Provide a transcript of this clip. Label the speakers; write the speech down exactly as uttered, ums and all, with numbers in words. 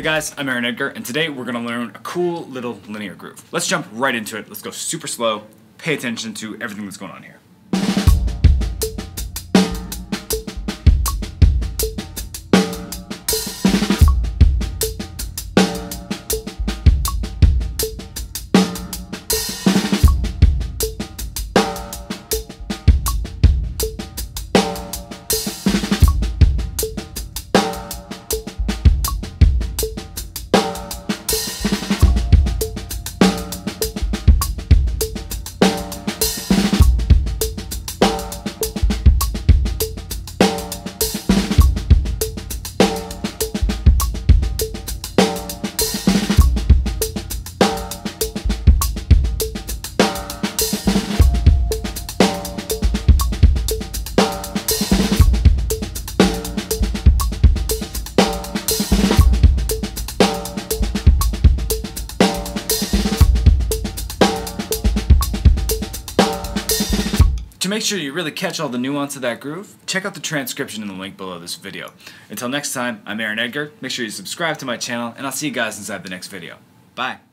Speaker 1: guys, I'm Aaron Edgar, and today we're going to learn a cool little linear groove. Let's jump right into it. Let's go super slow. Pay attention to everything that's going on here. To make sure you really catch all the nuance of that groove, check out the transcription in the link below this video. Until next time, I'm Aaron Edgar. Make sure you subscribe to my channel, and I'll see you guys inside the next video. Bye.